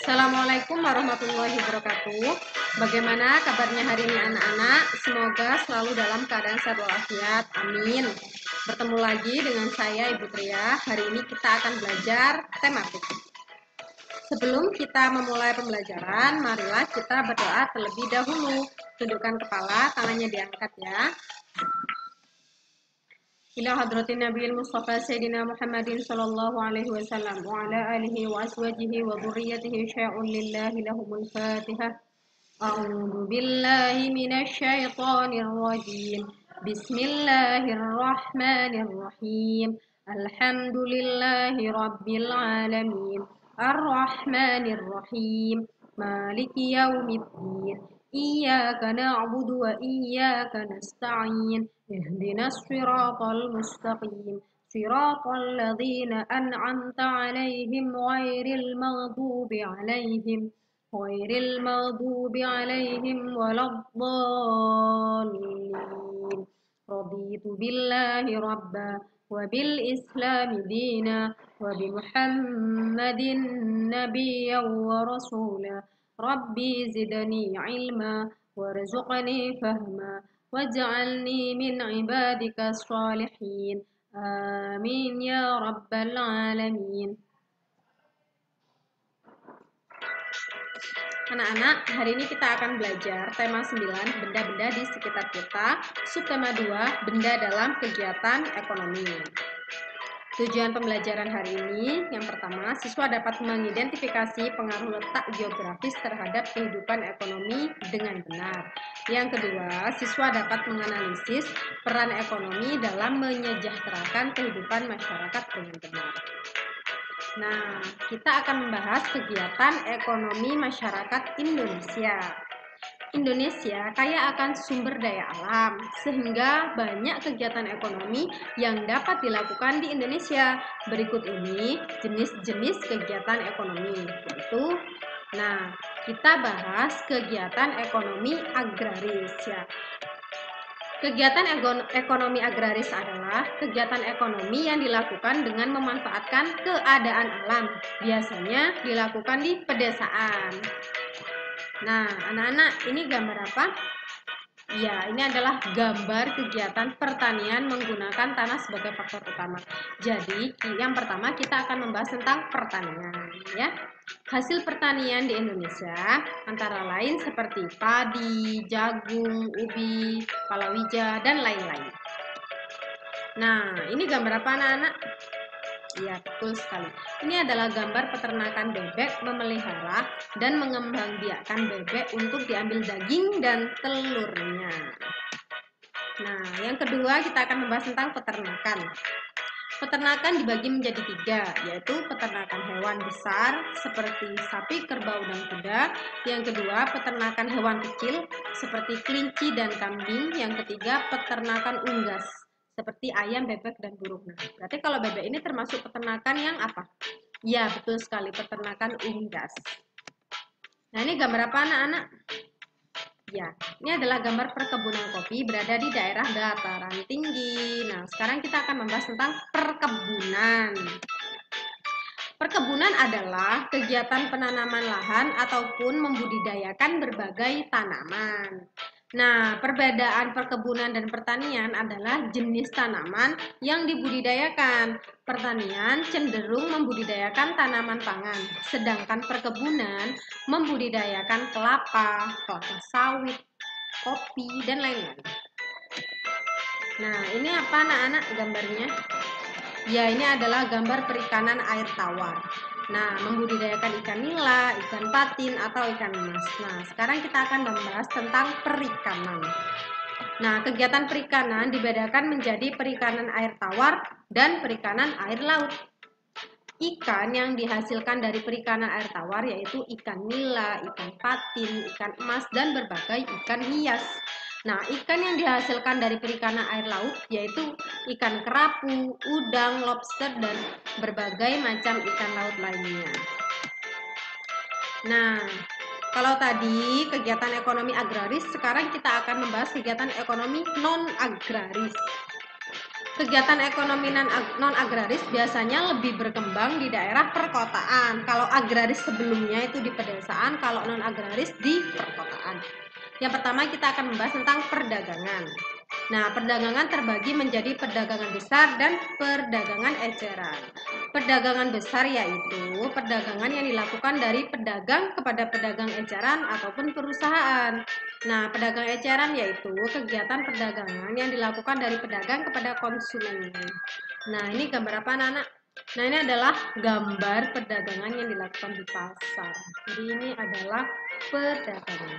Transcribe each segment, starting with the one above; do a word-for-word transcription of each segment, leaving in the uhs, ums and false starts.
Assalamualaikum warahmatullahi wabarakatuh. Bagaimana kabarnya hari ini anak-anak? Semoga selalu dalam keadaan sehat walafiat. Amin. Bertemu lagi dengan saya Ibu Tria. Hari ini kita akan belajar tematik. Sebelum kita memulai pembelajaran, marilah kita berdoa terlebih dahulu. Tundukkan kepala, tangannya diangkat ya. Ila hadratin Nabiyil Mustafa Sayyidina Muhammadin sallallahu alaihi wasallam wa ala alihi wa aswajihi wa dhurriyyatihi syai'un lillahi lahumul Fatihah. A'udzu billahi minasy syaithanir rajim. Bismillahirrahmanirrahim. Alhamdulillahi rabbil alamin. Ar-Rahmanir Rahim. Maliki yaumiddin. Iyyaka na'budu wa iyyaka nasta'in. Ihdinas siratal mustaqim. Siratal ladzina an'amta 'alaihim ghairil maghdubi 'alaihim ghairil maghdubi 'alaihim waladdallin. Raditu billahi rabba wa bil islami dina wa bi Muhammadin nabiyyan wa rasula. Rabbi zidni ilma warzuqni fahma waj'alni min ibadika sholihin. Amin ya rabbal alamin. Anak-anak, hari ini kita akan belajar tema sembilan, benda-benda di sekitar kita, subtema dua, benda dalam kegiatan ekonomi. Tujuan pembelajaran hari ini, yang pertama, siswa dapat mengidentifikasi pengaruh letak geografis terhadap kehidupan ekonomi dengan benar. Yang kedua, siswa dapat menganalisis peran ekonomi dalam menyejahterakan kehidupan masyarakat dengan benar. Nah, kita akan membahas kegiatan ekonomi masyarakat Indonesia. Indonesia kaya akan sumber daya alam, sehingga banyak kegiatan ekonomi yang dapat dilakukan di Indonesia. Berikut ini jenis-jenis kegiatan ekonomi, yaitu, nah, kita bahas kegiatan ekonomi agraris ya. Kegiatan ekonomi agraris adalah kegiatan ekonomi yang dilakukan dengan memanfaatkan keadaan alam. Biasanya dilakukan di pedesaan. Nah, anak-anak, ini gambar apa? Ya, ini adalah gambar kegiatan pertanian menggunakan tanah sebagai faktor utama. Jadi, yang pertama kita akan membahas tentang pertanian, ya. Hasil pertanian di Indonesia antara lain seperti padi, jagung, ubi, palawija, dan lain-lain. Nah, ini gambar apa anak-anak? Ya, betul sekali. Ini adalah gambar peternakan bebek, memelihara dan mengembangbiakkan bebek untuk diambil daging dan telurnya. Nah, yang kedua kita akan membahas tentang peternakan. Peternakan dibagi menjadi tiga, yaitu peternakan hewan besar seperti sapi, kerbau, dan kuda. Yang kedua, peternakan hewan kecil seperti kelinci dan kambing. Yang ketiga, peternakan unggas seperti ayam, bebek, dan burung. Nah, berarti kalau bebek ini termasuk peternakan yang apa? Ya, betul sekali, peternakan unggas. Nah, ini gambar apa anak-anak? Ya, ini adalah gambar perkebunan kopi berada di daerah dataran tinggi. Nah, sekarang kita akan membahas tentang perkebunan. Perkebunan adalah kegiatan penanaman lahan ataupun membudidayakan berbagai tanaman. Nah, perbedaan perkebunan dan pertanian adalah jenis tanaman yang dibudidayakan. Pertanian cenderung membudidayakan tanaman pangan, sedangkan perkebunan membudidayakan kelapa, kelapa sawit, kopi, dan lain-lain. Nah, ini apa anak-anak gambarnya? Ya, ini adalah gambar perikanan air tawar. Nah, membudidayakan ikan nila, ikan patin, atau ikan emas. Nah, sekarang kita akan membahas tentang perikanan. Nah, kegiatan perikanan dibedakan menjadi perikanan air tawar dan perikanan air laut. Ikan yang dihasilkan dari perikanan air tawar yaitu ikan nila, ikan patin, ikan emas, dan berbagai ikan hias. Nah, ikan yang dihasilkan dari perikanan air laut yaitu ikan kerapu, udang, lobster, dan berbagai macam ikan laut lainnya. Nah, kalau tadi kegiatan ekonomi agraris, sekarang kita akan membahas kegiatan ekonomi non-agraris. Kegiatan ekonomi non-agraris biasanya lebih berkembang di daerah perkotaan. Kalau agraris sebelumnya itu di pedesaan, kalau non-agraris di perkotaan. Yang pertama kita akan membahas tentang perdagangan. Nah, perdagangan terbagi menjadi perdagangan besar dan perdagangan eceran. Perdagangan besar yaitu perdagangan yang dilakukan dari pedagang kepada pedagang eceran ataupun perusahaan. Nah, pedagang eceran yaitu kegiatan perdagangan yang dilakukan dari pedagang kepada konsumen. Nah, ini gambar apa anak-anak? Nah, ini adalah gambar perdagangan yang dilakukan di pasar. Jadi ini adalah perdagangan.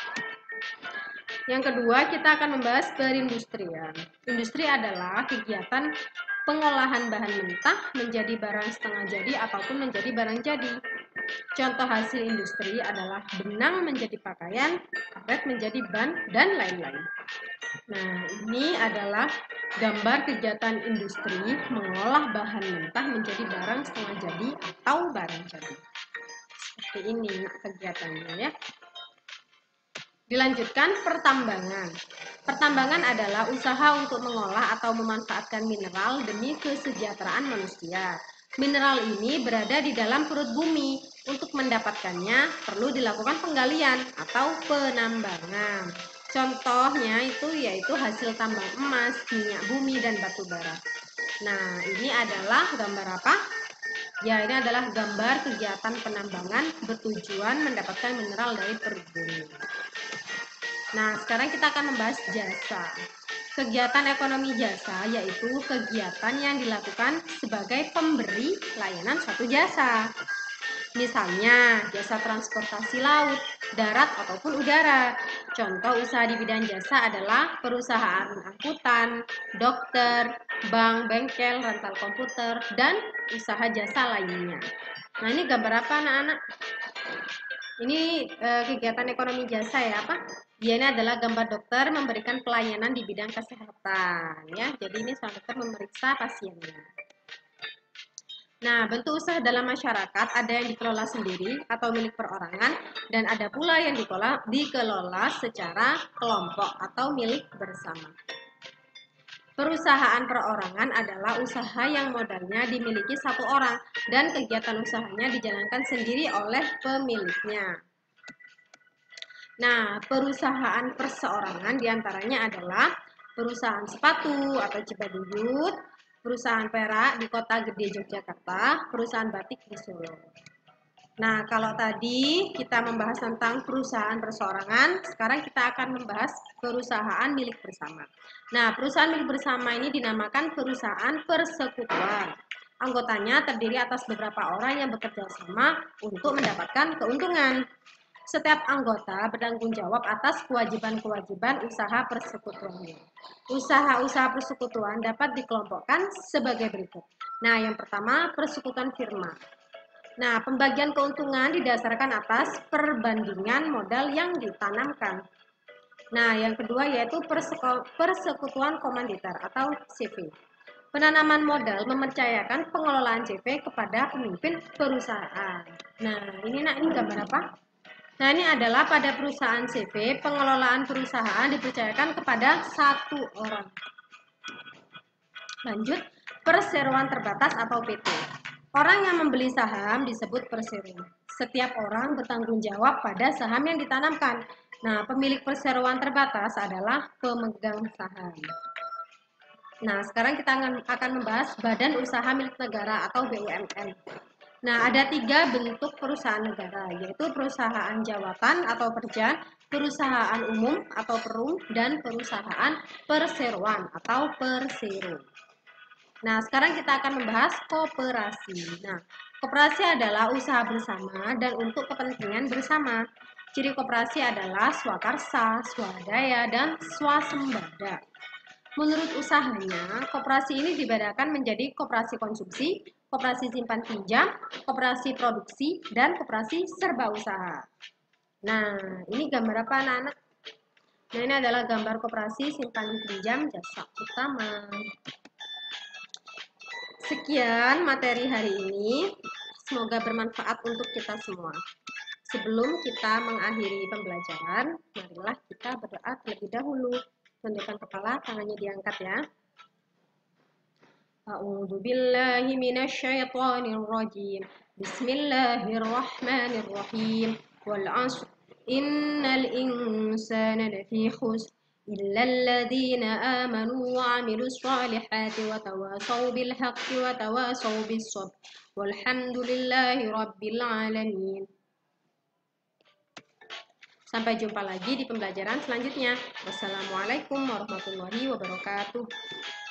Yang kedua, kita akan membahas perindustrian. Industri adalah kegiatan pengolahan bahan mentah menjadi barang setengah jadi ataupun menjadi barang jadi. Contoh hasil industri adalah benang menjadi pakaian, karet menjadi ban, dan lain-lain. Nah, ini adalah gambar kegiatan industri mengolah bahan mentah menjadi barang setengah jadi atau barang jadi. Seperti ini kegiatannya ya. Dilanjutkan pertambangan. Pertambangan adalah usaha untuk mengolah atau memanfaatkan mineral demi kesejahteraan manusia. Mineral ini berada di dalam perut bumi. Untuk mendapatkannya perlu dilakukan penggalian atau penambangan. Contohnya itu yaitu hasil tambang emas, minyak bumi, dan batu bara. Nah, ini adalah gambar apa? Ya, ini adalah gambar kegiatan penambangan bertujuan mendapatkan mineral dari perut bumi. Nah, sekarang kita akan membahas jasa. Kegiatan ekonomi jasa yaitu kegiatan yang dilakukan sebagai pemberi layanan suatu jasa. Misalnya, jasa transportasi laut, darat, ataupun udara. Contoh usaha di bidang jasa adalah perusahaan angkutan, dokter, bank, bengkel, rental komputer, dan usaha jasa lainnya. Nah, ini gambar apa anak-anak? Ini eh, kegiatan ekonomi jasa ya, apa? Ya, ini adalah gambar dokter memberikan pelayanan di bidang kesehatan ya. Jadi ini seorang dokter memeriksa pasiennya. Nah, bentuk usaha dalam masyarakat ada yang dikelola sendiri atau milik perorangan dan ada pula yang dikelola, dikelola secara kelompok atau milik bersama. Perusahaan perorangan adalah usaha yang modalnya dimiliki satu orang dan kegiatan usahanya dijalankan sendiri oleh pemiliknya. Nah, perusahaan perseorangan diantaranya adalah perusahaan sepatu atau Cibaduyut, perusahaan perak di Kota Gede Yogyakarta, perusahaan batik di Solo. Nah, kalau tadi kita membahas tentang perusahaan perseorangan, sekarang kita akan membahas perusahaan milik bersama. Nah, perusahaan milik bersama ini dinamakan perusahaan persekutuan. Anggotanya terdiri atas beberapa orang yang bekerja sama untuk mendapatkan keuntungan. Setiap anggota bertanggung jawab atas kewajiban-kewajiban usaha persekutuannya. Usaha-usaha persekutuan dapat dikelompokkan sebagai berikut. Nah, yang pertama persekutuan firma. Nah, pembagian keuntungan didasarkan atas perbandingan modal yang ditanamkan. Nah, yang kedua yaitu persekutuan komanditer atau C V. Penanaman modal mempercayakan pengelolaan C V kepada pemimpin perusahaan. Nah, ini nak ini gambar apa? Nah, ini adalah pada perusahaan C V, pengelolaan perusahaan dipercayakan kepada satu orang. Lanjut, perseroan terbatas atau P T. Orang yang membeli saham disebut perseroan. Setiap orang bertanggung jawab pada saham yang ditanamkan. Nah, pemilik perseroan terbatas adalah pemegang saham. Nah, sekarang kita akan membahas badan usaha milik negara atau B U M N. Nah, ada tiga bentuk perusahaan negara, yaitu perusahaan jawatan atau perja, perusahaan umum atau perum, dan perusahaan perseroan atau persero. Nah, sekarang kita akan membahas koperasi. Nah, koperasi adalah usaha bersama dan untuk kepentingan bersama. Ciri koperasi adalah swakarsa, swadaya, dan swasembada. Menurut usahanya, koperasi ini dibedakan menjadi koperasi konsumsi, koperasi simpan pinjam, koperasi produksi, dan koperasi serba usaha. Nah, ini gambar apa anak-anak? Nah, ini adalah gambar koperasi simpan pinjam jasa utama. Sekian materi hari ini, semoga bermanfaat untuk kita semua. Sebelum kita mengakhiri pembelajaran, marilah kita berdoa terlebih dahulu. Tundukkan kepala, tangannya diangkat ya. أعوذ بالله من الشيطان الرجيم. بسم الله الرحمن الرحيم. والعصر إن الإنسان لفي خسر إلا الذين آمنوا وعملوا الصالحات وتواصوا بالحق وتواصوا بالصبر والحمد لله رب العالمين. Sampai jumpa lagi di pembelajaran selanjutnya. Wassalamualaikum warahmatullahi wabarakatuh.